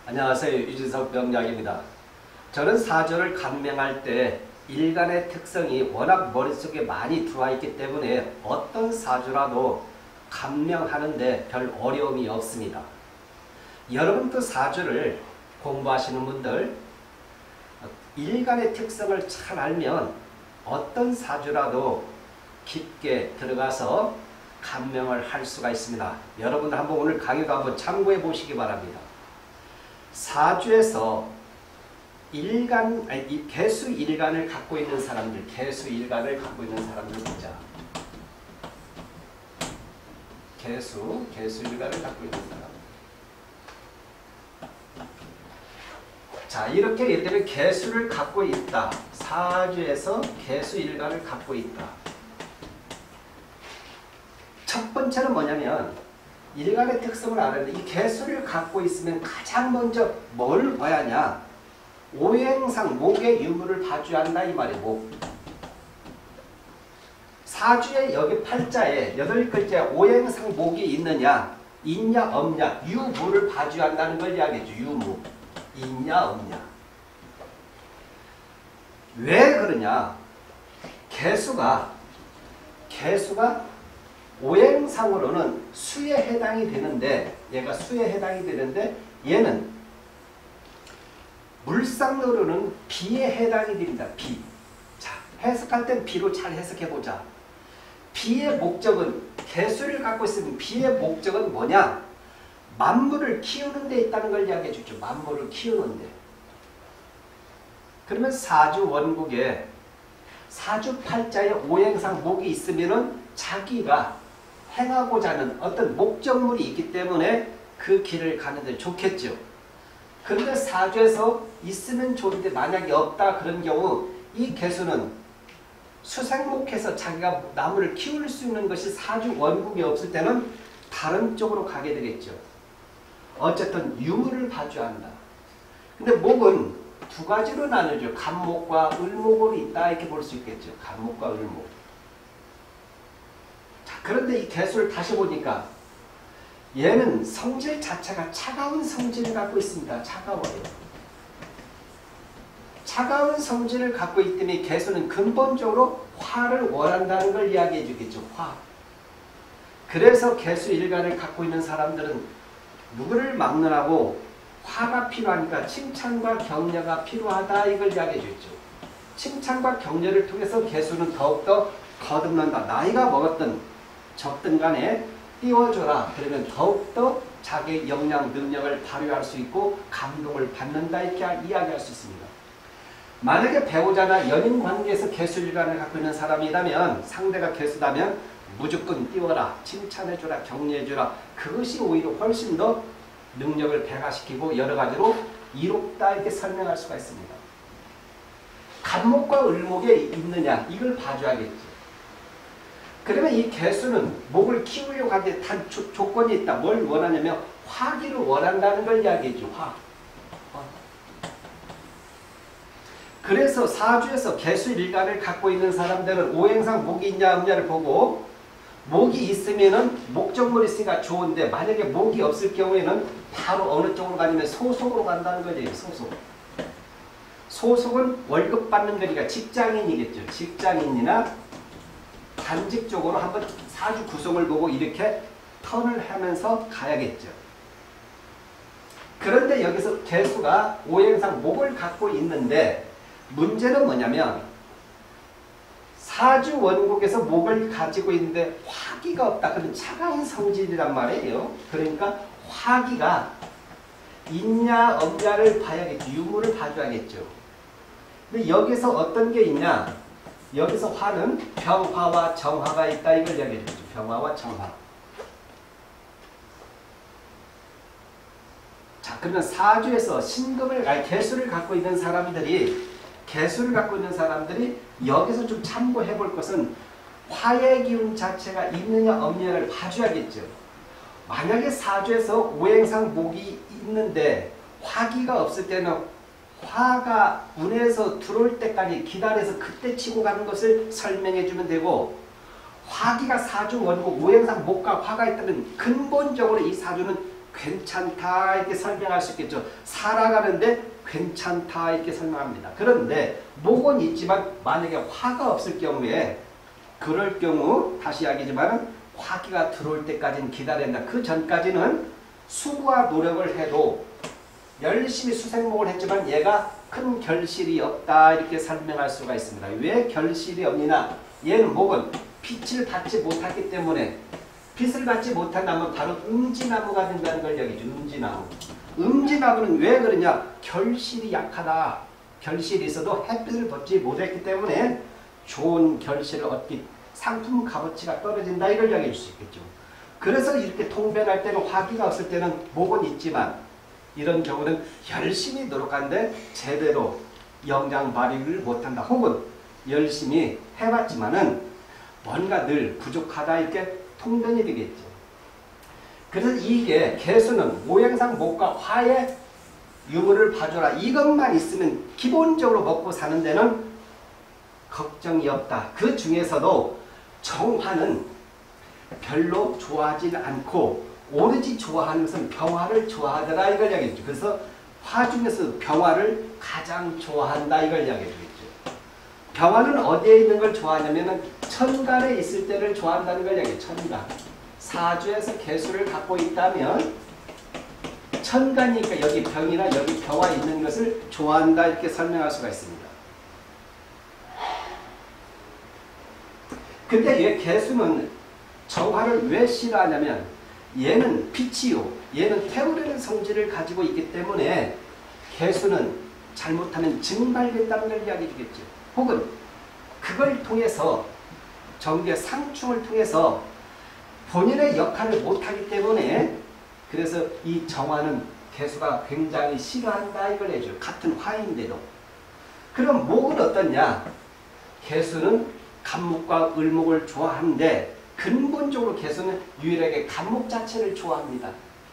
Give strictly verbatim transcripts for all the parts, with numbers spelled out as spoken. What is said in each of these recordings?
안녕하세요. 유진석 명약입니다. 저는 사주를 감명할 때 일간의 특성이 워낙 머릿속에 많이 들어와 있기 때문에 어떤 사주라도 감명하는데 별 어려움이 없습니다. 여러분도 사주를 공부하시는 분들 일간의 특성을 잘 알면 어떤 사주라도 깊게 들어가서 감명을 할 수가 있습니다. 여러분 한번 오늘 강의도 한번 참고해 보시기 바랍니다. 사주에서 일간, 아니, 개수 일간을 갖고 있는 사람들, 개수 일간을 갖고 있는 사람들 보자. 개수, 개수 일간을 갖고 있는 사람. 자, 이렇게 예를 들면 개수를 갖고 있다. 사주에서 개수 일간을 갖고 있다. 첫 번째는 뭐냐면 일간의 특성을 알았는데 이 개수를 갖고 있으면 가장 먼저 뭘 봐야 하냐. 오행상 목의 유무를 봐줘야 한다 이 말이에요. 목. 사주에 여기 팔자에 여덟 글자에 오행상 목이 있느냐 있냐 없냐 유무를 봐줘야 한다는 걸 이야기해줘. 유무. 있냐 없냐. 왜 그러냐. 개수가 개수가 오행상으로는 수에 해당이 되는데 얘가 수에 해당이 되는데 얘는 물상으로는 비에 해당이 됩니다. 비. 자, 해석할 땐 비로 잘 해석해보자. 비의 목적은 개수를 갖고 있으면 비의 목적은 뭐냐? 만물을 키우는 데 있다는 걸 이야기해 주죠. 만물을 키우는 데. 그러면 사주 원국에 사주팔자에 오행상 목이 있으면은 자기가 행하고자 하는 어떤 목적물이 있기 때문에 그 길을 가는 데 좋겠죠. 그런데 사주에서 있으면 좋은데 만약에 없다 그런 경우 이 개수는 수생목해서 자기가 나무를 키울 수 있는 것이 사주 원국이 없을 때는 다른 쪽으로 가게 되겠죠. 어쨌든 유무를 봐줘야 한다. 근데 목은 두 가지로 나누죠. 간목과 을목으로 있다 이렇게 볼 수 있겠죠. 간목과 을목. 자, 그런데 이 개수를 다시 보니까 얘는 성질 자체가 차가운 성질을 갖고 있습니다. 차가워요. 차가운 성질을 갖고 있기 때문에 개수는 근본적으로 화를 원한다는 걸 이야기해 주겠죠. 화. 그래서 개수 일간을 갖고 있는 사람들은 누구를 막론하고 화가 필요하니까 칭찬과 격려가 필요하다 이걸 이야기해 주죠. 칭찬과 격려를 통해서 개수는 더욱더 거듭난다. 나이가 먹었든 적든 간에 띄워줘라. 그러면 더욱더 자기의 역량, 능력을 발휘할 수 있고 감동을 받는다 이렇게 이야기할 수 있습니다. 만약에 배우자나 연인 관계에서 개수 일간을 갖고 있는 사람이라면 상대가 개수다면 무조건 띄워라. 칭찬해줘라. 격려해줘라. 그것이 오히려 훨씬 더 능력을 배가시키고 여러 가지로 이롭다 이렇게 설명할 수가 있습니다. 간목과 을목에 있느냐 이걸 봐줘야겠죠. 그러면 이 개수는 목을 키우려고 하는데 단 조, 조건이 있다. 뭘 원하냐면 화기를 원한다는 걸 이야기해줘. 화. 화. 그래서 사주에서 개수 일간을 갖고 있는 사람들은 오행상 목이 있냐 없냐를 보고 목이 있으면은 목적물이 있으니까 좋은데 만약에 목이 없을 경우에는 바로 어느 쪽으로 가냐면 소속으로 간다는 거죠. 소속. 소속은 월급 받는 거니까 직장인이겠죠. 직장인이나 단직 쪽으로 한번 사주 구성을 보고 이렇게 턴을 하면서 가야겠죠. 그런데 여기서 개수가 오행상 목을 갖고 있는데 문제는 뭐냐면 사주 원국에서 목을 가지고 있는데 화기가 없다. 그건 차가운 성질이란 말이에요. 그러니까 화기가 있냐 없냐를 봐야겠죠. 유무를 봐줘야겠죠. 근데 여기서 어떤 게 있냐. 여기서 화는 병화와 정화가 있다. 이걸 이야기해 주죠. 병화와 정화. 자, 그러면 사주에서 신금을, 아니 개수를 갖고 있는 사람들이 개수를 갖고 있는 사람들이 여기서 좀 참고해 볼 것은 화의 기운 자체가 있느냐 없느냐를 봐줘야겠죠. 만약에 사주에서 오행상 목이 있는데 화기가 없을 때는 화가 운에서 들어올 때까지 기다려서 그때 치고 가는 것을 설명해 주면 되고 화기가 사주 원국 오행상 목과 화가 있다면 근본적으로 이 사주는 괜찮다 이렇게 설명할 수 있겠죠. 살아가는데 괜찮다 이렇게 설명합니다. 그런데 목은 있지만 만약에 화가 없을 경우에 그럴 경우 다시 이야기지만 화기가 들어올 때까지는 기다려야 한다. 그 전까지는 수고와 노력을 해도 열심히 수생목을 했지만 얘가 큰 결실이 없다 이렇게 설명할 수가 있습니다. 왜 결실이 없느냐? 얘는 목은 빛을 받지 못하기 때문에 빛을 받지 못한 나무는 바로 음지나무가 된다는 걸 여기죠. 음지나무. 음지나무는 왜 그러냐? 결실이 약하다. 결실이 있어도 햇빛을 받지 못했기 때문에 좋은 결실을 얻기, 상품 값어치가 떨어진다 이걸 이야기해 줄 수 있겠죠. 그래서 이렇게 통변할 때는 화기가 없을 때는 목은 있지만 이런 경우는 열심히 노력하는데 제대로 영양 발휘를 못한다. 혹은 열심히 해봤지만은 뭔가 늘 부족하다 이렇게 통변이 되겠죠. 그래서 이게 개수는 모양상 목과 화의 유무를 봐줘라. 이것만 있으면 기본적으로 먹고 사는 데는 걱정이 없다. 그 중에서도 정화는 별로 좋아하지 않고 오로지 좋아하는 것은 병화를 좋아하더라 이걸 이야기했죠. 그래서 화 중에서 병화를 가장 좋아한다 이걸 이야기했죠. 병화는 어디에 있는 걸 좋아하냐면은 천간에 있을 때를 좋아한다는 걸 이야기해요. 천간. 사주에서 개수를 갖고 있다면 천간이니까 여기 병이나 여기 병화 있는 것을 좋아한다 이렇게 설명할 수가 있습니다. 근데 얘 개수는 정화를 왜 싫어하냐면 얘는 빛이요. 얘는 태우려는 성질을 가지고 있기 때문에 개수는 잘못하면 증발된다는 걸 이야기해 주겠죠. 혹은 그걸 통해서 정계 상충을 통해서 본인의 역할을 못하기 때문에 그래서 이 정화는 개수가 굉장히 싫어한다 이걸 해줘요. 같은 화인데도. 그럼 목은 어떻냐? 개수는 간목과 을목을 좋아하는데 근본적으로 개수는 유일하게 간목 자체를 좋아합니다.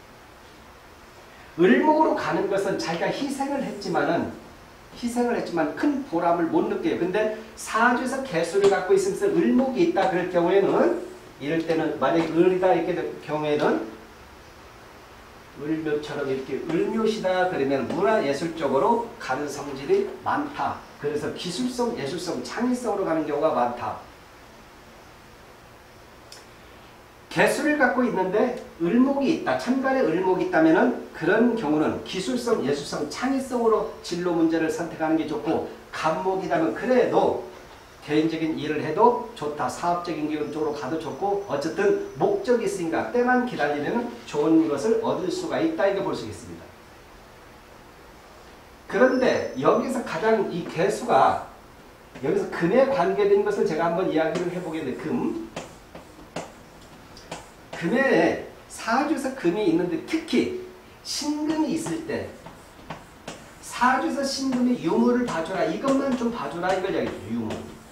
을목으로 가는 것은 자기가 희생을 했지만은 희생을 했지만 큰 보람을 못 느껴요. 근데 사주에서 개수를 갖고 있으면서 을목이 있다 그럴 경우에는 이럴 때는 만약에 을이다 이렇게 될 경우에는 을묘처럼 이렇게 을묘시다 그러면 문화예술적으로 가는 성질이 많다. 그래서 기술성, 예술성, 창의성으로 가는 경우가 많다. 개수를 갖고 있는데 을목이 있다. 천간에 을목이 있다면 그런 경우는 기술성, 예술성, 창의성으로 진로 문제를 선택하는 게 좋고 간목이라면 그래도 개인적인 일을 해도 좋다. 사업적인 기운 쪽으로 가도 좋고 어쨌든 목적이 있으니까 때만 기다리면 좋은 것을 얻을 수가 있다. 이렇게 볼 수 있습니다. 그런데 여기서 가장 이 개수가 여기서 금에 관계된 것을 제가 한번 이야기를 해보겠는데 금 금에 사주에서 금이 있는데 특히 신금이 있을 때 사주에서 신금이 유무를 봐줘라. 이것만 좀 봐줘라. 이걸 이야기해요. 유무.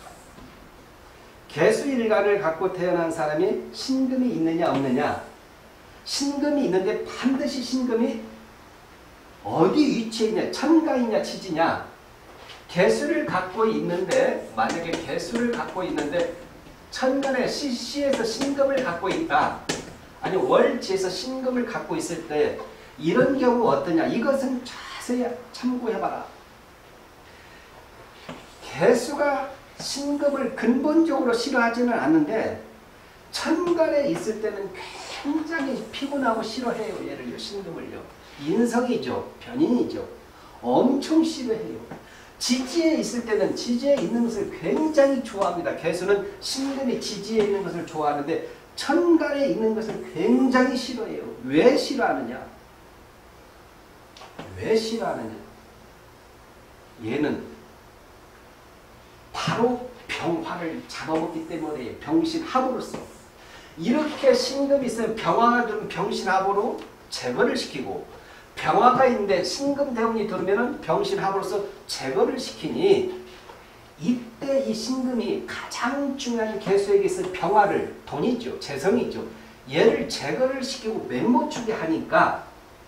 개수일간을 갖고 태어난 사람이 신금이 있느냐 없느냐. 신금이 있는데 반드시 신금이 어디 위치에 있냐. 천간이냐 치지냐. 개수를 갖고 있는데 만약에 개수를 갖고 있는데 천간에 시시에서 신금을 갖고 있다. 아니 월지에서 신금을 갖고 있을 때 이런 경우 어떠냐. 이것은 자세히 참고해봐라. 개수가 신금을 근본적으로 싫어하지는 않는데 천간에 있을 때는 굉장히 피곤하고 싫어해요. 얘를요. 신금을요. 인성이죠. 변인이죠. 엄청 싫어해요. 지지에 있을 때는 지지에 있는 것을 굉장히 좋아합니다. 개수는 신금이 지지에 있는 것을 좋아하는데 천간에 있는 것을 굉장히 싫어해요. 왜 싫어하느냐? 왜 싫어하느냐? 얘는 바로 병화를 잡아먹기 때문에 병신합으로서 이렇게 신금이 있으면 병화가 들으면 병신합으로 제거를 시키고 병화가 있는데 신금대운이 들으면 병신합으로서 제거를 시키니 이때 이 신금이 가장 중요한 개수에게 있을 병화를 돈이죠. 재성이죠. 얘를 제거를 시키고 맹모추게 하니까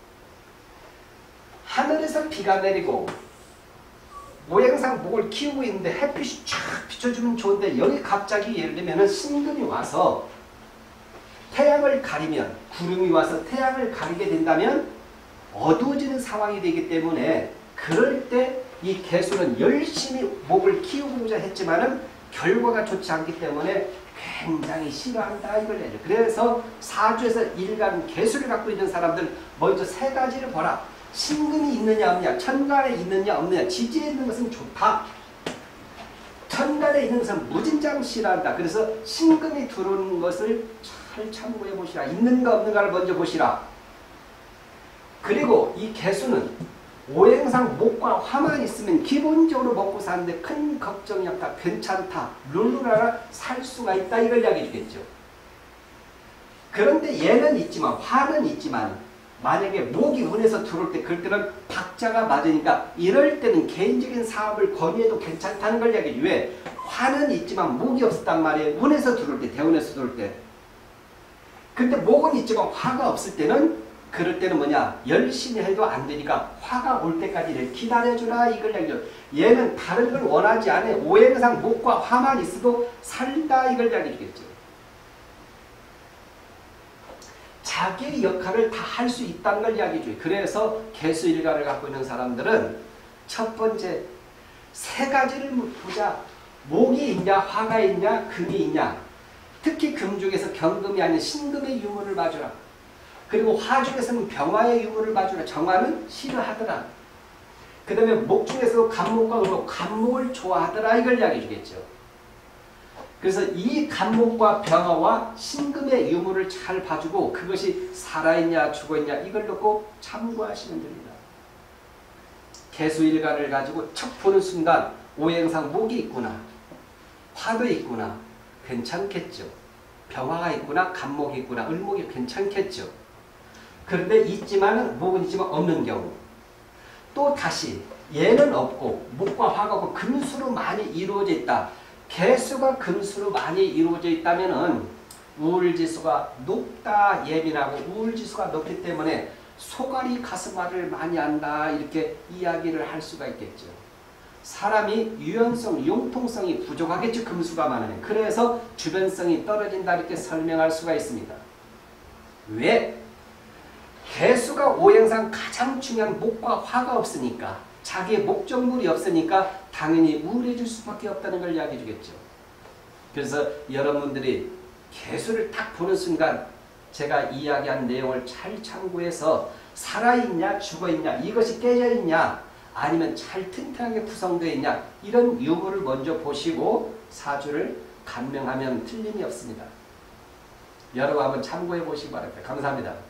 하늘에서 비가 내리고 모양상 목을 키우고 있는데 햇빛이 쫙 비춰주면 좋은데 여기 갑자기 예를 들면 신금이 와서 태양을 가리면 구름이 와서 태양을 가리게 된다면 어두워지는 상황이 되기 때문에 그럴 때 이 개수는 열심히 목을 키우고자 했지만은 결과가 좋지 않기 때문에 굉장히 싫어한다 이걸 내죠. 그래서 사주에서 일간 개수를 갖고 있는 사람들 먼저 세 가지를 보라. 신금이 있느냐 없느냐, 천간에 있느냐 없느냐, 지지에 있는 것은 좋다. 천간에 있는 것은 무진장 싫어한다. 그래서 신금이 들어오는 것을 잘 참고해 보시라. 있는가 없는가를 먼저 보시라. 그리고 이 개수는 오행상 목과 화만 있으면 기본적으로 먹고 사는데 큰 걱정이 없다. 괜찮다. 룰루라라 살 수가 있다. 이걸 이야기해 주겠죠. 그런데 얘는 있지만 화는 있지만 만약에 목이 운에서 들어올 때 그럴 때는 박자가 맞으니까 이럴 때는 개인적인 사업을 권유해도 괜찮다는 걸 이야기해. 왜? 화는 있지만 목이 없었단 말이에요. 운에서 들어올 때, 대운에서 들어올 때. 근데 목은 있지만 화가 없을 때는 그럴 때는 뭐냐? 열심히 해도 안 되니까 화가 올 때까지를 기다려주라 이걸 이야기해요. 얘는 다른 걸 원하지 않아. 오행상 목과 화만 있어도 살다 이걸 이야기해 주겠죠. 자기의 역할을 다 할 수 있다는 걸 이야기해 줘요. 그래서 개수일간을 갖고 있는 사람들은 첫 번째 세 가지를 보자. 목이 있냐, 화가 있냐, 금이 있냐. 특히 금 중에서 경금이 아닌 신금의 유무를 봐주라. 그리고 화 중에서는 병화의 유무를 봐주라. 정화는 싫어하더라. 그 다음에 목 중에서도 간목과 을목, 간목을 좋아하더라. 이걸 이야기해 주겠죠. 그래서 이 간목과 병화와 신금의 유무를 잘 봐주고 그것이 살아있냐 죽어있냐 이걸 놓고 참고하시면 됩니다. 개수일간을 가지고 척 보는 순간 오행상 목이 있구나. 화도 있구나. 괜찮겠죠. 병화가 있구나. 간목이 있구나. 을목이 괜찮겠죠. 그런데 있지만 목은 있지만 없는 경우. 또 다시 얘는 없고 목과 화가 없고 금수로 많이 이루어져 있다. 개수가 금수로 많이 이루어져 있다면 우울지수가 높다. 예민하고 우울지수가 높기 때문에 소갈이 가슴앓이를 많이 한다. 이렇게 이야기를 할 수가 있겠죠. 사람이 유연성, 융통성이 부족하겠죠. 금수가 많으면. 그래서 주변성이 떨어진다. 이렇게 설명할 수가 있습니다. 왜? 개수가 오행상 가장 중요한 목과 화가 없으니까 자기의 목적물이 없으니까 당연히 우울해질 수밖에 없다는 걸 이야기해 주겠죠. 그래서 여러분들이 개수를 딱 보는 순간 제가 이야기한 내용을 잘 참고해서 살아있냐 죽어있냐 이것이 깨져있냐 아니면 잘 튼튼하게 구성되어 있냐 이런 유무를 먼저 보시고 사주를 간명하면 틀림이 없습니다. 여러분 한번 참고해 보시기 바랍니다. 감사합니다.